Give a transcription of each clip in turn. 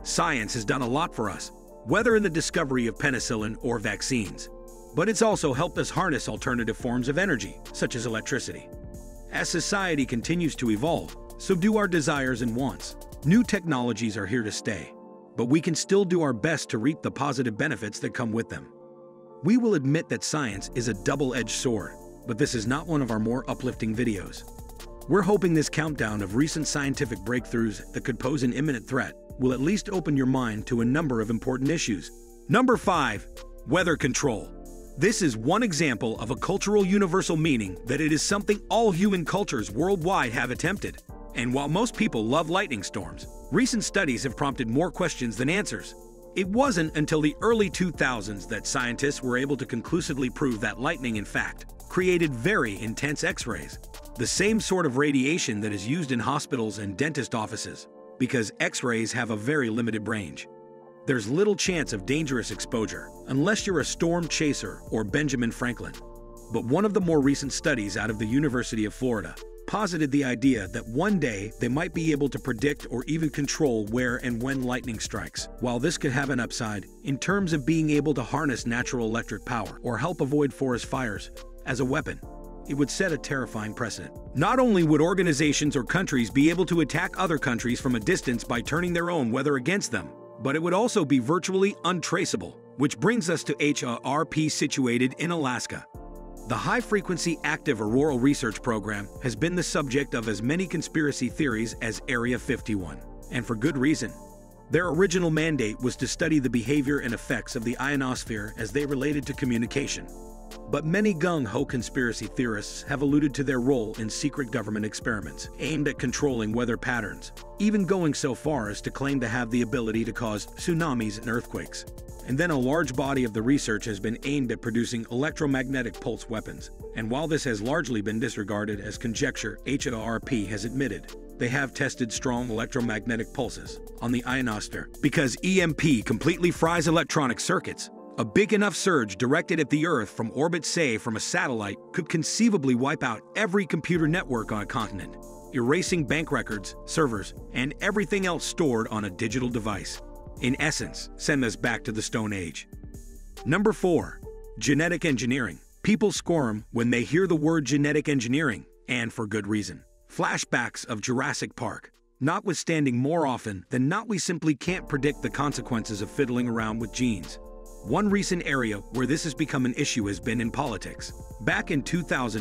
Science has done a lot for us, whether in the discovery of penicillin or vaccines. But it's also helped us harness alternative forms of energy, such as electricity. As society continues to evolve, so do our desires and wants. New technologies are here to stay, but we can still do our best to reap the positive benefits that come with them. We will admit that science is a double-edged sword, but this is not one of our more uplifting videos. We're hoping this countdown of recent scientific breakthroughs that could pose an imminent threat will at least open your mind to a number of important issues. Number 5. Weather control. This is one example of a cultural universal meaning that it is something all human cultures worldwide have attempted. And while most people love lightning storms, recent studies have prompted more questions than answers. It wasn't until the early 2000s that scientists were able to conclusively prove that lightning, in fact, created very intense X-rays, the same sort of radiation that is used in hospitals and dentist offices, because X-rays have a very limited range. There's little chance of dangerous exposure unless you're a storm chaser or Benjamin Franklin. But one of the more recent studies out of the University of Florida posited the idea that one day they might be able to predict or even control where and when lightning strikes. While this could have an upside in terms of being able to harness natural electric power or help avoid forest fires as a weapon, it would set a terrifying precedent. Not only would organizations or countries be able to attack other countries from a distance by turning their own weather against them, but it would also be virtually untraceable, which brings us to HAARP situated in Alaska. The High-Frequency Active Auroral Research Program has been the subject of as many conspiracy theories as Area 51, and for good reason. Their original mandate was to study the behavior and effects of the ionosphere as they related to communication. But many gung-ho conspiracy theorists have alluded to their role in secret government experiments aimed at controlling weather patterns, even going so far as to claim to have the ability to cause tsunamis and earthquakes. And then a large body of the research has been aimed at producing electromagnetic pulse weapons. And while this has largely been disregarded as conjecture, HAARP has admitted they have tested strong electromagnetic pulses on the ionosphere because EMP completely fries electronic circuits. A big enough surge directed at the Earth from orbit, say from a satellite, could conceivably wipe out every computer network on a continent, erasing bank records, servers, and everything else stored on a digital device. In essence, send us back to the Stone Age. Number 4. Genetic engineering. People squirm when they hear the word genetic engineering, and for good reason. Flashbacks of Jurassic Park. Notwithstanding, more often than not, we simply can't predict the consequences of fiddling around with genes. One recent area where this has become an issue has been in politics. Back in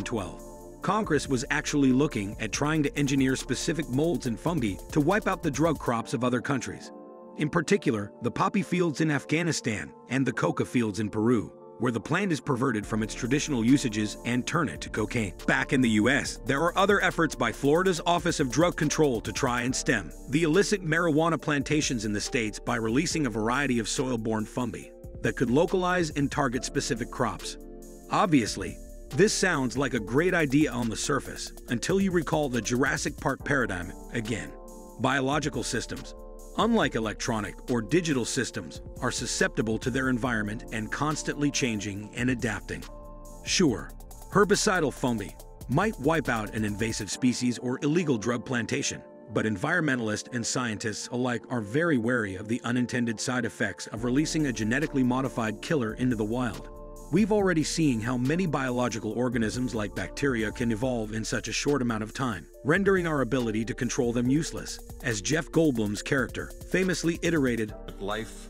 2012, Congress was actually looking at trying to engineer specific molds and fungi to wipe out the drug crops of other countries. In particular, the poppy fields in Afghanistan and the coca fields in Peru, where the plant is perverted from its traditional usages and turn it to cocaine. Back in the US, there are other efforts by Florida's Office of Drug Control to try and stem the illicit marijuana plantations in the states by releasing a variety of soil-borne fungi that could localize and target specific crops. Obviously, this sounds like a great idea on the surface until you recall the Jurassic Park paradigm again. Biological systems, unlike electronic or digital systems, are susceptible to their environment and constantly changing and adapting. Sure, herbicidal fungi might wipe out an invasive species or illegal drug plantation, but environmentalists and scientists alike are very wary of the unintended side effects of releasing a genetically modified killer into the wild. We've already seen how many biological organisms like bacteria can evolve in such a short amount of time, rendering our ability to control them useless, as Jeff Goldblum's character famously iterated, "Life,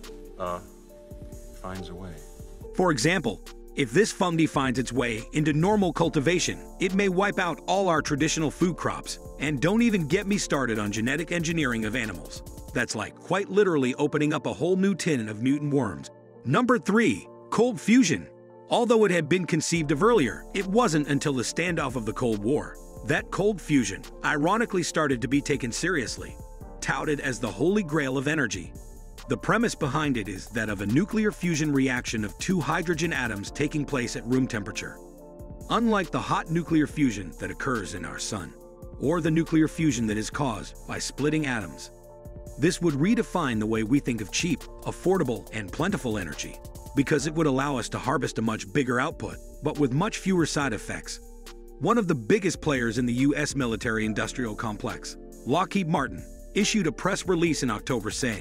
finds a way." For example, if this fungi finds its way into normal cultivation, it may wipe out all our traditional food crops. And don't even get me started on genetic engineering of animals. That's like quite literally opening up a whole new tin of mutant worms. Number 3. Cold fusion. Although it had been conceived of earlier, it wasn't until the standoff of the Cold War that cold fusion ironically started to be taken seriously, touted as the holy grail of energy. The premise behind it is that of a nuclear fusion reaction of two hydrogen atoms taking place at room temperature. Unlike the hot nuclear fusion that occurs in our sun, or the nuclear fusion that is caused by splitting atoms. This would redefine the way we think of cheap, affordable, and plentiful energy, because it would allow us to harvest a much bigger output, but with much fewer side effects. One of the biggest players in the U.S. military-industrial complex, Lockheed Martin, issued a press release in October saying,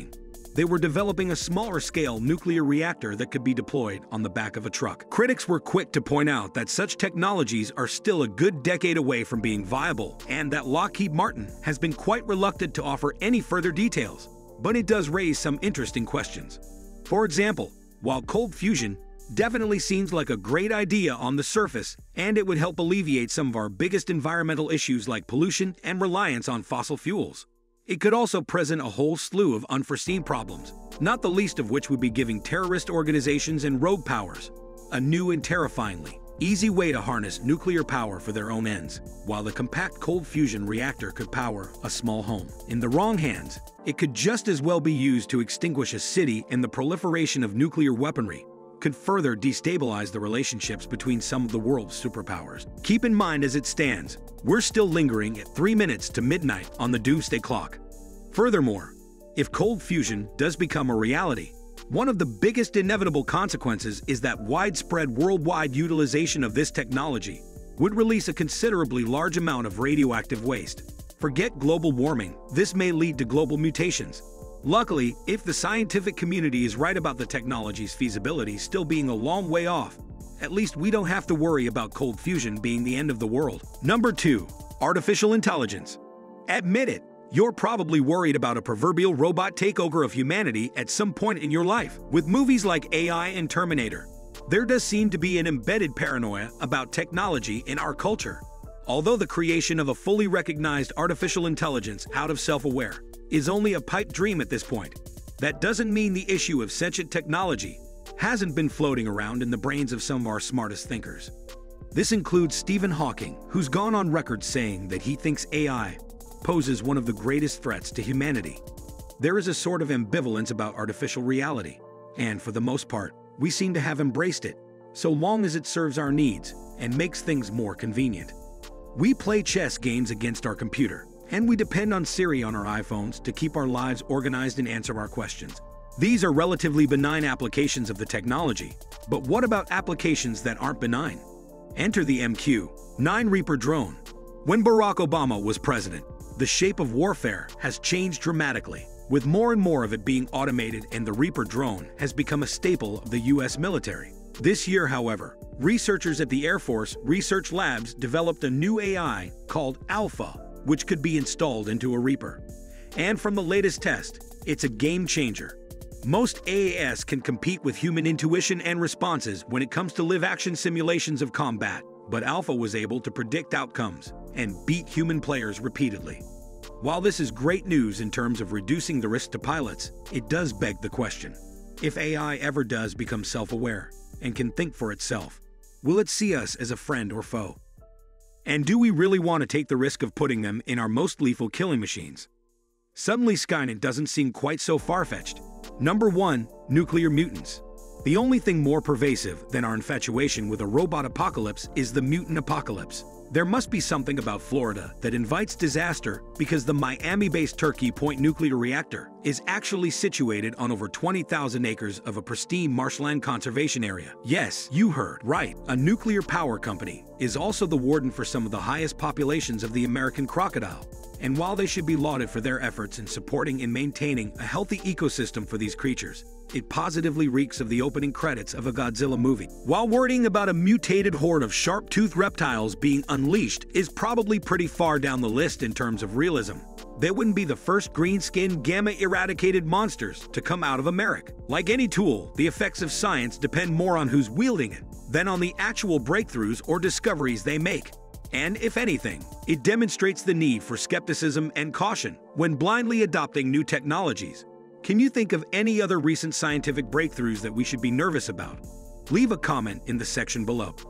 They were developing a smaller-scale nuclear reactor that could be deployed on the back of a truck. Critics were quick to point out that such technologies are still a good decade away from being viable, and that Lockheed Martin has been quite reluctant to offer any further details. But it does raise some interesting questions. For example, while cold fusion definitely seems like a great idea on the surface, and it would help alleviate some of our biggest environmental issues like pollution and reliance on fossil fuels, it could also present a whole slew of unforeseen problems, not the least of which would be giving terrorist organizations and rogue powers a new and terrifyingly easy way to harness nuclear power for their own ends, while the compact cold fusion reactor could power a small home. In the wrong hands, it could just as well be used to extinguish a city, and the proliferation of nuclear weaponry could further destabilize the relationships between some of the world's superpowers. Keep in mind, as it stands, we're still lingering at 3 minutes to midnight on the doomsday clock. Furthermore, if cold fusion does become a reality, one of the biggest inevitable consequences is that widespread worldwide utilization of this technology would release a considerably large amount of radioactive waste. Forget global warming, this may lead to global mutations. Luckily, if the scientific community is right about the technology's feasibility still being a long way off, at least we don't have to worry about cold fusion being the end of the world. Number 2. Artificial intelligence. Admit it, you're probably worried about a proverbial robot takeover of humanity at some point in your life. With movies like AI and Terminator, there does seem to be an embedded paranoia about technology in our culture. Although the creation of a fully recognized artificial intelligence out of self-aware is only a pipe dream at this point, that doesn't mean the issue of sentient technology hasn't been floating around in the brains of some of our smartest thinkers. This includes Stephen Hawking, who's gone on record saying that he thinks AI poses one of the greatest threats to humanity. There is a sort of ambivalence about artificial reality, and for the most part, we seem to have embraced it, so long as it serves our needs and makes things more convenient. We play chess games against our computer, and we depend on Siri on our iPhones to keep our lives organized and answer our questions. These are relatively benign applications of the technology, but what about applications that aren't benign? Enter the MQ-9 Reaper drone. When Barack Obama was president, the shape of warfare has changed dramatically, with more and more of it being automated, and the Reaper drone has become a staple of the US military. This year, however, researchers at the Air Force Research Labs developed a new AI called Alpha, which could be installed into a Reaper. And from the latest test, it's a game changer. Most AAS can compete with human intuition and responses when it comes to live-action simulations of combat, but Alpha was able to predict outcomes and beat human players repeatedly. While this is great news in terms of reducing the risk to pilots, it does beg the question: if AI ever does become self-aware and can think for itself, will it see us as a friend or foe? And do we really want to take the risk of putting them in our most lethal killing machines? Suddenly, Skynet doesn't seem quite so far-fetched. Number 1. Nuclear mutants. The only thing more pervasive than our infatuation with a robot apocalypse is the mutant apocalypse. There must be something about Florida that invites disaster, because the Miami-based Turkey Point nuclear reactor is actually situated on over 20,000 acres of a pristine marshland conservation area. Yes, you heard right. A nuclear power company is also the warden for some of the highest populations of the American crocodile. And while they should be lauded for their efforts in supporting and maintaining a healthy ecosystem for these creatures, it positively reeks of the opening credits of a Godzilla movie. While worrying about a mutated horde of sharp-toothed reptiles being unleashed is probably pretty far down the list in terms of realism, they wouldn't be the first green-skinned, gamma-irradiated monsters to come out of America. Like any tool, the effects of science depend more on who's wielding it than on the actual breakthroughs or discoveries they make. And if anything, it demonstrates the need for skepticism and caution when blindly adopting new technologies. Can you think of any other recent scientific breakthroughs that we should be nervous about? Leave a comment in the section below.